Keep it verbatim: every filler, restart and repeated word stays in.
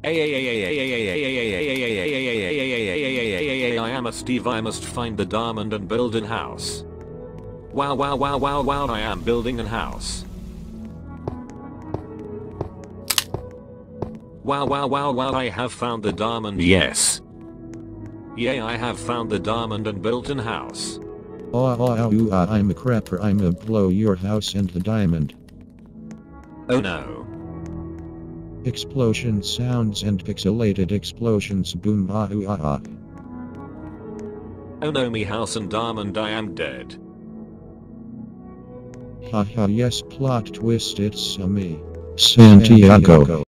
I am a Steve. I must find the diamond and build an house. Wow wow wow wow wow, I am building an house. Wow wow wow wow, I have found the diamond, yes. Yay, I have found the diamond and built an house. Oh, oh, oh, uh, I'm a crapper. I'm a blow your house and the diamond. Oh no. Explosion sounds and pixelated explosions. Boom, ah, ooh, ah, ah. Oh no, me house and diamond, I am dead. Haha, yes, plot twist, it's uh, me, Santiago.